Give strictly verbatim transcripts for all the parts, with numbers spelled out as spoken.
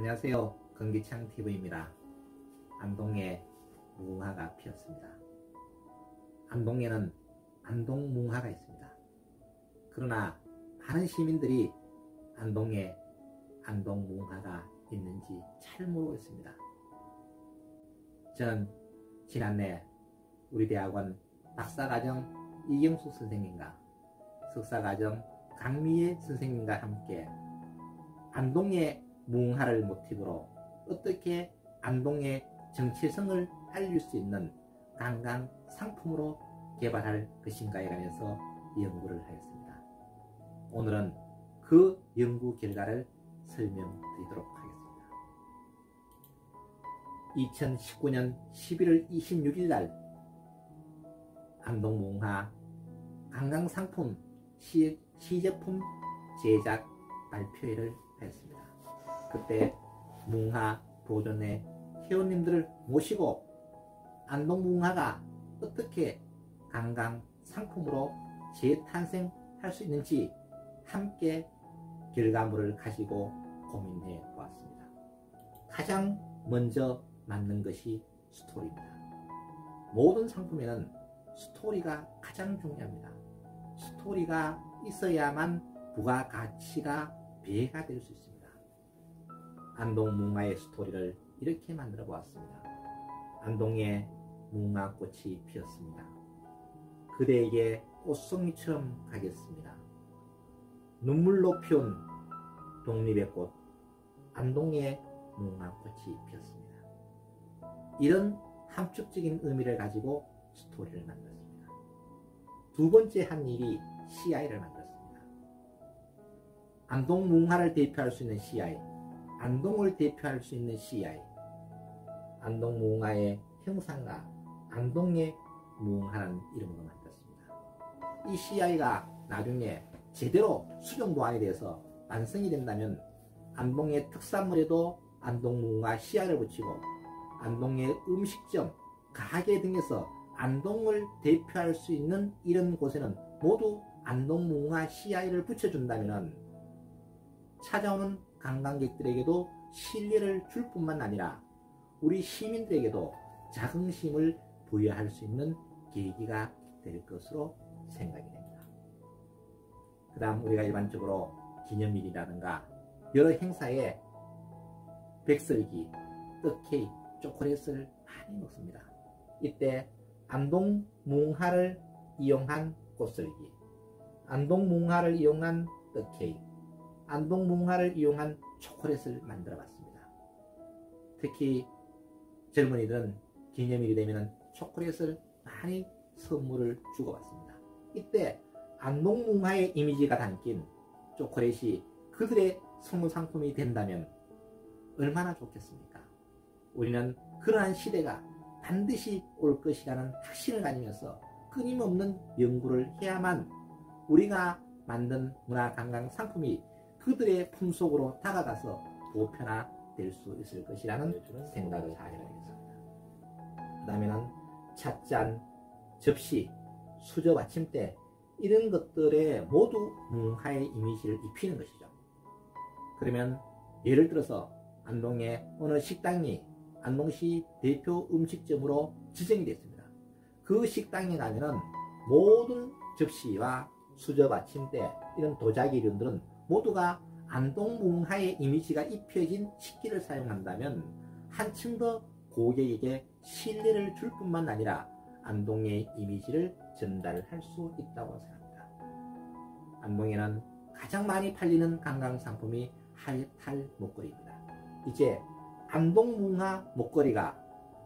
안녕하세요. 건기창티비입니다. 안동에 무궁화가 피었습니다. 안동에는 안동무궁화가 있습니다. 그러나 많은 시민들이 안동에 안동무궁화가 있는지 잘 모르고 있습니다. 저는 지난해 우리 대학원 박사과정 이경숙 선생님과 석사과정 강미애 선생님과 함께 안동의 무궁화를 모티브로 어떻게 안동의 정체성을 알릴 수 있는 관광 상품으로 개발할 것인가에 관해서 연구를 하였습니다. 오늘은 그 연구 결과를 설명드리도록 하겠습니다. 이천십구 년 십일월 이십육일 날 안동무궁화 관광상품 시, 시제품 제작 발표회를 하였습니다. 그때 무궁화 보존회 회원님들을 모시고 안동무궁화가 어떻게 관광 상품으로 재탄생할 수 있는지 함께 결과물을 가지고 고민해 보았습니다. 가장 먼저 만든 것이 스토리입니다. 모든 상품에는 스토리가 가장 중요합니다. 스토리가 있어야만 부가가치가 배가 될 수 있습니다. 안동무궁화의 스토리를 이렇게 만들어 보았습니다. 안동에 무궁화꽃이 피었습니다. 그대에게 꽃송이처럼 가겠습니다. 눈물로 피운 독립의 꽃 안동에 무궁화꽃이 피었습니다. 이런 함축적인 의미를 가지고 스토리를 만들었습니다. 두 번째 한 일이 씨아이를 만들었습니다. 안동무궁화를 대표할 수 있는 씨아이, 안동을 대표할 수 있는 씨아이, 안동무궁화의 형상과 안동의 무궁화라는 이름으로 만들었습니다. 이 씨아이가 나중에 제대로 수정 보완이 돼서 완성이 된다면 안동의 특산물에도 안동무궁화 씨아이를 붙이고 안동의 음식점, 가게 등에서 안동을 대표할 수 있는 이런 곳에는 모두 안동무궁화 씨아이를 붙여준다면 찾아오는 관광객들에게도 신뢰를 줄 뿐만 아니라 우리 시민들에게도 자긍심을 부여할 수 있는 계기가 될 것으로 생각이 됩니다. 그 다음 우리가 일반적으로 기념일이라든가 여러 행사에 백설기, 떡케이크, 초콜릿을 많이 먹습니다. 이때 안동무궁화를 이용한 꽃설기, 안동무궁화를 이용한 떡케이크, 안동무궁화를 이용한 초콜릿을 만들어 봤습니다. 특히 젊은이들은 기념일이 되면 초콜릿을 많이 선물을 주고받습니다. 이때 안동무궁화의 이미지가 담긴 초콜릿이 그들의 선물 상품이 된다면 얼마나 좋겠습니까? 우리는 그러한 시대가 반드시 올 것이라는 확신을 가지면서 끊임없는 연구를 해야만 우리가 만든 문화관광 상품이 그들의 품속으로 다가가서 보편화될 수 있을 것이라는 생각을 하게 되겠습니다. 그 다음에는 찻잔, 접시, 수저 받침대 이런 것들에 모두 무궁화의 이미지를 입히는 것이죠. 그러면 예를 들어서 안동의 어느 식당이 안동시 대표 음식점으로 지정이 됐습니다. 그 식당에 가면은 모든 접시와 수저 받침대 이런 도자기 이름들은 모두가 안동무궁화의 이미지가 입혀진 식기를 사용한다면 한층 더 고객에게 신뢰를 줄 뿐만 아니라 안동의 이미지를 전달할 수 있다고 생각합니다. 안동에는 가장 많이 팔리는 관광상품이 하회탈 목걸이입니다. 이제 안동무궁화 목걸이가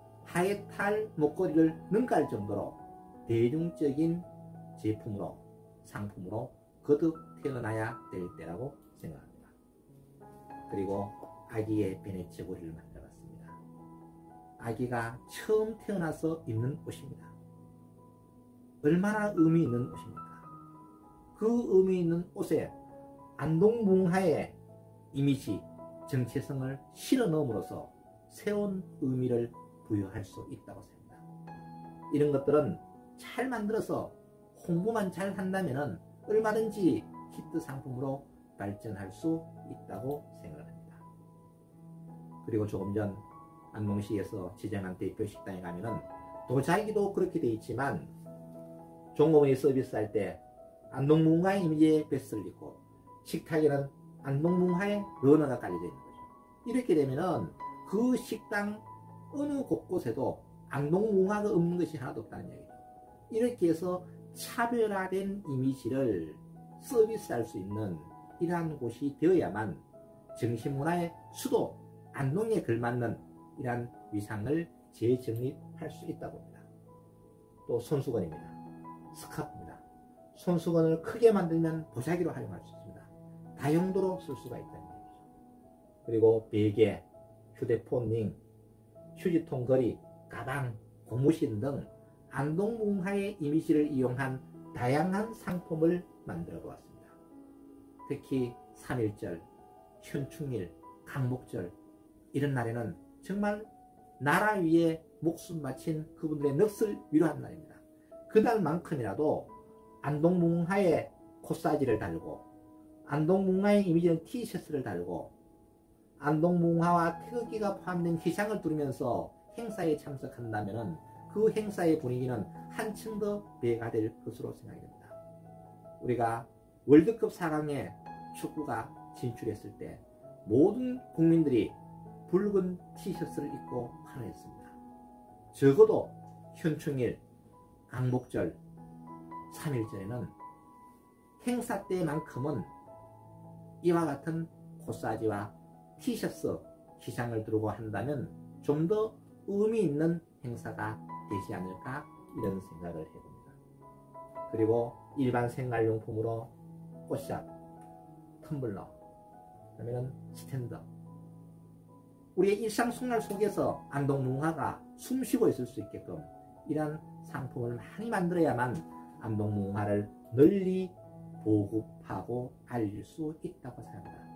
하회탈 목걸이를 능가할 정도로 대중적인 제품으로 상품으로 거듭 태어나야 될 때라고 생각합니다. 그리고 아기의 베네치아 고리를 만들어봤습니다. 아기가 처음 태어나서 입는 옷입니다. 얼마나 의미 있는 옷입니까? 그 의미 있는 옷에 안동무궁화의 이미지, 정체성을 실어 넣음으로써 새로운 의미를 부여할 수 있다고 생각합니다. 이런 것들은 잘 만들어서 홍보만 잘 한다면 얼마든지 히트 상품으로 발전할 수 있다고 생각합니다. 그리고 조금 전 안동시에서 지정한 대표 식당에 가면은 도자기도 그렇게 돼 있지만 종업원이 서비스할 때 안동문화의 이미지에 뱃을 입고 식탁에는 안동문화의 러너가 깔려져 있는 거죠. 이렇게 되면은 그 식당 어느 곳곳에도 안동문화가 없는 것이 하나도 없다는 얘기죠. 이렇게 해서 차별화된 이미지를 서비스할 수 있는 이러한 곳이 되어야만 정신문화의 수도 안동에 걸맞는 이러한 위상을 재정립할 수 있다고 합니다. 또 손수건입니다. 스카프입니다. 손수건을 크게 만들면 보자기로 활용할 수 있습니다. 다용도로 쓸 수가 있다는 얘기죠. 그리고 베개, 휴대폰 링, 휴지통 거리, 가방, 고무신 등 안동문화의 이미지를 이용한 다양한 상품을 만들어 보았습니다. 특히 삼일절, 현충일, 강목절 이런 날에는 정말 나라 위에 목숨 바친 그분들의 넋을 위로하는 날입니다. 그날만큼이라도 안동문화의 코사지를 달고 안동문화의 이미지는 티셔츠를 달고 안동문화와 태극기가 포함된 기상을 두르면서 행사에 참석한다면 그 행사의 분위기는 한층 더 배가 될 것으로 생각이 됩니다. 우리가 월드컵 사 강에 축구가 진출했을 때 모든 국민들이 붉은 티셔츠를 입고 환호했습니다. 적어도 현충일, 강목절, 삼일절에는 행사 때만큼은 이와 같은 코사지와 티셔츠 기상을 두르고 한다면 좀 더 의미 있는 행사가 되지 않을까 이런 생각을 해봅니다. 그리고 일반 생활용품으로 꽃샷, 텀블러, 그러면 스탠드, 우리의 일상 생활 속에서 안동문화가 숨쉬고 있을 수 있게끔 이런 상품을 많이 만들어야만 안동문화를 널리 보급하고 알릴 수 있다고 생각합니다.